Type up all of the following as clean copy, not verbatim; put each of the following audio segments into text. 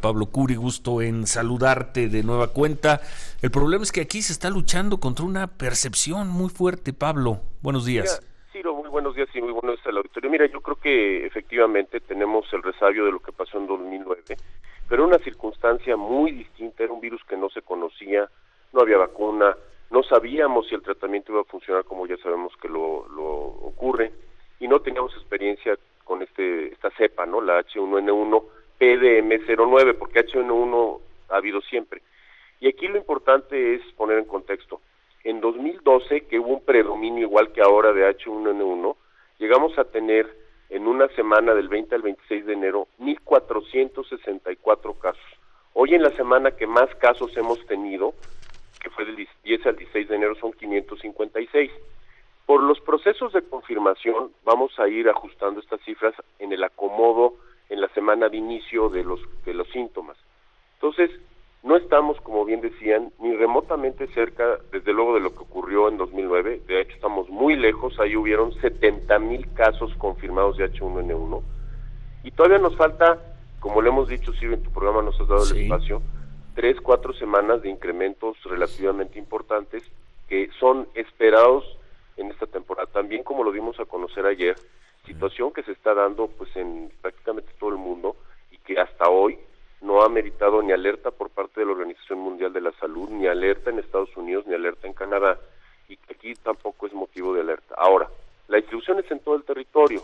Pablo Curi, gusto en saludarte de nueva cuenta. El problema es que aquí se está luchando contra una percepción muy fuerte, Pablo. Buenos días. Mira, Ciro, muy buenos días y muy buenos días al auditorio. Mira, yo creo que efectivamente tenemos el resabio de lo que pasó en 2009, pero una circunstancia muy distinta, era un virus que no se conocía, no había vacuna, no sabíamos si el tratamiento iba a funcionar como ya sabemos que lo ocurre, y no teníamos experiencia con esta cepa, ¿no? La H1N1 PDM09, porque H1N1 ha habido siempre. Y aquí lo importante es poner en contexto. En 2012, que hubo un predominio igual que ahora de H1N1, llegamos a tener en una semana del 20 al 26 de enero 1,464 casos. Hoy en la semana que más casos hemos tenido, que fue del 10 al 16 de enero, son 556. Por los procesos de confirmación vamos a ir ajustando estas cifras en el acomodo en la semana de inicio de los síntomas. Entonces, no estamos, como bien decían, ni remotamente cerca, desde luego, de lo que ocurrió en 2009. De hecho, estamos muy lejos. Ahí hubieron 70,000 casos confirmados de H1N1. Y todavía nos falta, como le hemos dicho, Silvio, en tu programa nos has dado el espacio, 3-4 semanas de incrementos relativamente importantes que son esperados en esta temporada. También, como lo dimos a conocer ayer, situación que se está dando pues en prácticamente todo el mundo y que hasta hoy no ha meritado ni alerta por parte de la Organización Mundial de la Salud, ni alerta en Estados Unidos, ni alerta en Canadá, y aquí tampoco es motivo de alerta. Ahora, la distribución es en todo el territorio.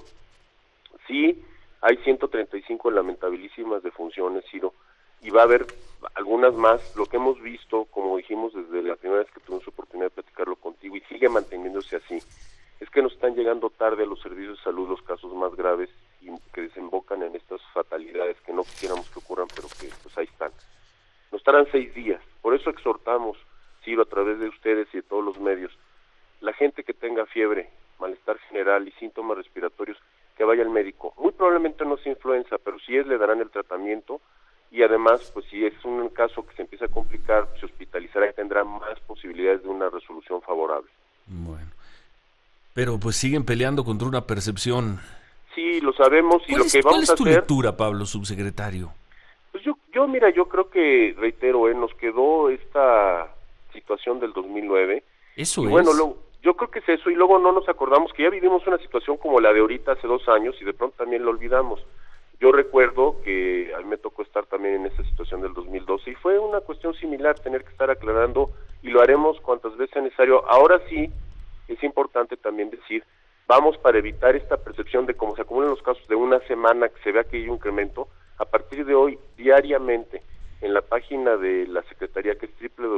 Sí, hay 135 lamentabilísimas defunciones, Ciro, y va a haber algunas más. Lo que hemos visto, como dijimos desde la primera vez que tuvimos oportunidad de platicarlo contigo, y sigue manteniéndose así, es que nos están llegando tarde a los servicios de salud los casos más graves y que desembocan en estas fatalidades que no quisiéramos que ocurran, pero que pues ahí están. Nos estarán 6 días. Por eso exhortamos, Ciro, a través de ustedes y de todos los medios, la gente que tenga fiebre, malestar general y síntomas respiratorios, que vaya al médico. Muy probablemente no sea influenza, pero si es, le darán el tratamiento, y además, pues si es un caso que se empieza a complicar, se hospitalizará y tendrá más posibilidades de una resolución favorable. Bueno, pero pues siguen peleando contra una percepción. Sí, lo sabemos, y lo que vamos a hacer... ¿Cuál es tu lectura, Pablo, subsecretario? Pues mira, yo creo que, reitero, nos quedó esta situación del 2009. Eso y es. Bueno, yo creo que es eso, y luego no nos acordamos que ya vivimos una situación como la de ahorita hace 2 años, y de pronto también lo olvidamos. Yo recuerdo que a mí me tocó estar también en esa situación del 2012, y fue una cuestión similar, tener que estar aclarando, y lo haremos cuantas veces sea necesario. Ahora sí, es importante también decir, vamos, para evitar esta percepción de cómo se acumulan los casos de una semana, que se vea que hay un incremento, a partir de hoy, diariamente, en la página de la Secretaría, que es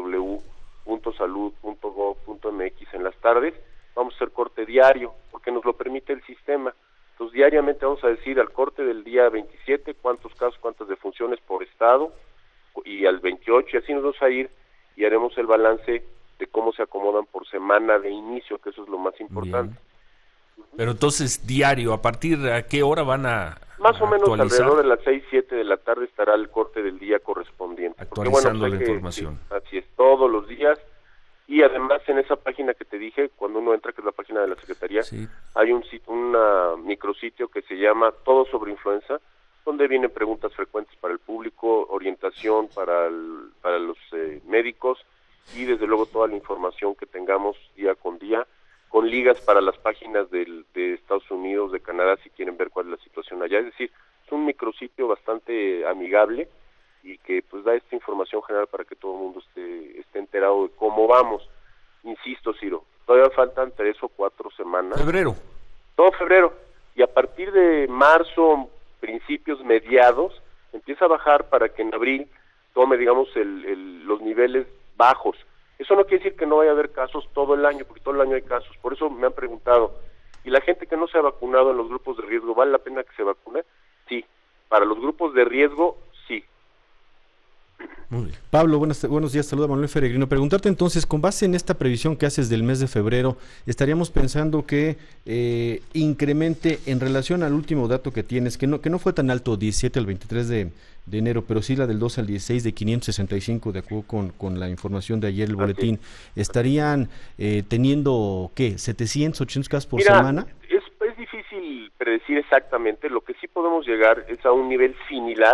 www.salud.gov.mx, en las tardes, vamos a hacer corte diario, porque nos lo permite el sistema. Entonces, diariamente vamos a decir al corte del día 27 cuántos casos, cuántas defunciones por estado, y al 28, y así nos vamos a ir, y haremos el balance de cómo se acomodan por semana de inicio, que eso es lo más importante. Bien. Pero entonces, diario, ¿a partir de a qué hora van a Más o menos actualizar? Alrededor de las 6, 7 de la tarde estará el corte del día correspondiente. Actualizando Porque, la información. Sí, así es, todos los días. Y además en esa página que te dije, cuando uno entra, que es la página de la Secretaría, hay un micrositio que se llama Todo sobre Influenza, donde vienen preguntas frecuentes para el público, orientación para los médicos, y desde luego toda la información que tengamos día con día, con ligas para las páginas de Estados Unidos, de Canadá, si quieren ver cuál es la situación allá. Es decir, es un micrositio bastante amigable y que pues da esta información general para que todo el mundo esté enterado de cómo vamos. Insisto, Ciro, todavía faltan 3 o 4 semanas. Febrero. Todo febrero. Y a partir de marzo, principios, mediados, empieza a bajar para que en abril tome, digamos, los niveles bajos. Eso no quiere decir que no vaya a haber casos todo el año, porque todo el año hay casos. Por eso me han preguntado, ¿y la gente que no se ha vacunado en los grupos de riesgo, vale la pena que se vacune? Sí. Para los grupos de riesgo, sí. Muy bien. Pablo, buenos días, saluda Manuel Peregrino. Preguntarte entonces, con base en esta previsión que haces del mes de febrero, ¿estaríamos pensando que incremente en relación al último dato que tienes, que no fue tan alto, 17 al 23 de enero, pero sí la del 2 al 16 de 565, de acuerdo con la información de ayer, el boletín, estarían teniendo, ¿qué? 700, 800 casos por semana? Es difícil predecir exactamente. Lo que sí podemos llegar es a un nivel similar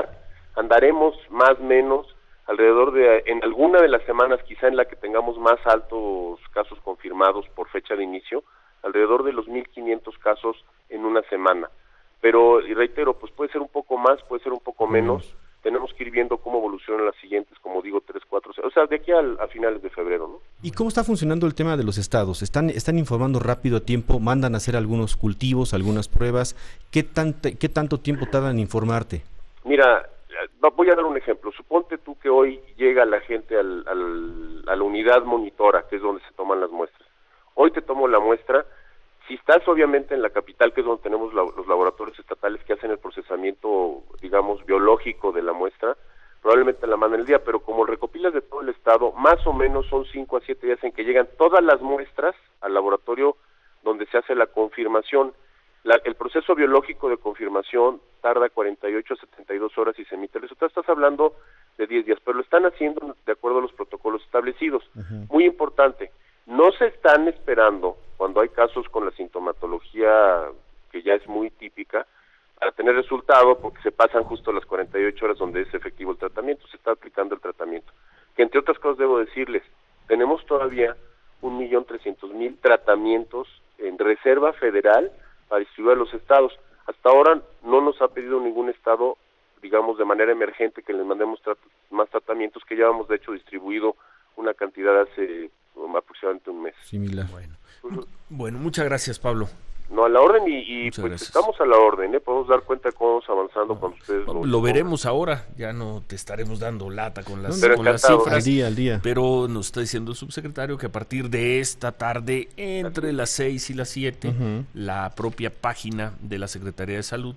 andaremos más o menos alrededor de, en alguna de las semanas, quizá en la que tengamos más altos casos confirmados por fecha de inicio, alrededor de los 1,500 casos en una semana. Pero, y reitero, pues puede ser un poco más, puede ser un poco menos. Tenemos que ir viendo cómo evolucionan las siguientes, como digo, 3, 4, o sea, de aquí a finales de febrero, ¿no? ¿Y cómo está funcionando el tema de los estados? ¿Están informando rápido a tiempo? ¿Mandan a hacer algunos cultivos, algunas pruebas? ¿Qué tanto tiempo tardan en informarte? Mira, voy a dar un ejemplo. Suponte tú que hoy llega la gente a la unidad monitora, que es donde se toman las muestras. Hoy te tomo la muestra. Si estás obviamente en la capital, que es donde tenemos los laboratorios estatales que hacen el procesamiento, digamos, biológico de la muestra, probablemente la mandan el día, pero como recopilas de todo el estado, más o menos son 5 a 7 días en que llegan todas las muestras al laboratorio donde se hace la confirmación. El proceso biológico de confirmación tarda 48 a 72 horas y se emite el resultado. Estás hablando de 10 días, pero lo están haciendo de acuerdo a los protocolos establecidos. Muy importante, no se están esperando, cuando hay casos con la sintomatología que ya es muy típica, para tener resultado, porque se pasan justo las 48 horas donde es efectivo el tratamiento, se está aplicando el tratamiento. Que entre otras cosas debo decirles, tenemos todavía 1,300,000 tratamientos en reserva federal para distribuir a los estados. Hasta ahora no nos ha pedido ningún estado, digamos, de manera emergente que les mandemos más tratamientos, que ya hemos de hecho distribuido una cantidad hace aproximadamente un mes. Similar. Bueno, muchas gracias, Pablo. No, a la orden y pues gracias. Estamos a la orden, podemos dar cuenta de cómo vamos avanzando cuando ustedes lo veremos ahora, ya no te estaremos dando lata con las cifras al día. Pero nos está diciendo el subsecretario que a partir de esta tarde, entre las 6 y las 7, la propia página de la Secretaría de Salud,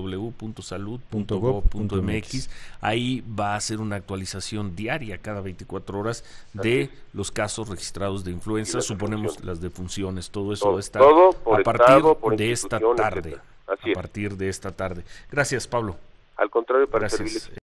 www.salud.gov.mx, ahí va a hacer una actualización diaria cada 24 horas de los casos registrados de influenza, suponemos las defunciones, todo eso va a estar a partir de esta tarde. A partir de esta tarde. Gracias, Pablo. Al contrario, para servirles.